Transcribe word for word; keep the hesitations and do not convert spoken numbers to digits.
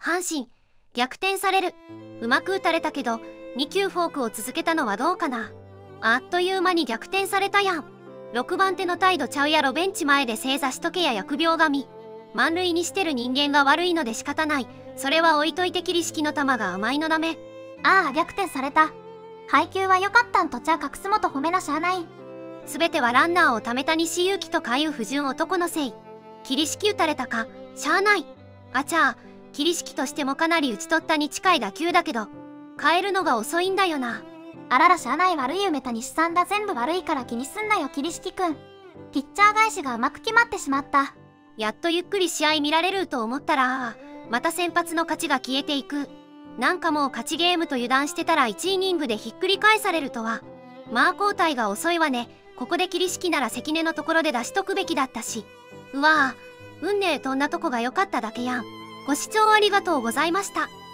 阪神、逆転される。うまく打たれたけど、に球フォークを続けたのはどうかな。あっという間に逆転されたやん。ろくばん手の態度ちゃうやろ。ベンチ前で正座しとけや疫病神。満塁にしてる人間が悪いので仕方ない。それは置いといて桐敷の球が甘いのダメ。 ああ、逆転された。配球は良かったんとちゃ隠すもと褒めなしゃあない。 すべてはランナーをためた西勇輝と海遊不純男のせい。桐敷打たれたか、しゃあない。あちゃあ、桐敷としてもかなり打ち取ったに近い打球だけど、変えるのが遅いんだよな。 あららしゃあない。悪い夢た西さんだ。全部悪いから気にすんなよ桐敷くん。ピッチャー返しがうまく決まってしまった。 やっとゆっくり試合見られると思ったら、また先発の勝ちが消えていく。なんかもう勝ちゲームと油断してたらいちイニングでひっくり返されるとは。まあ交代が遅いわね。ここで桐敷なら関根のところで出しとくべきだったし。うわぁ、運ねえ飛んだとこが良かっただけやん。ご視聴ありがとうございました。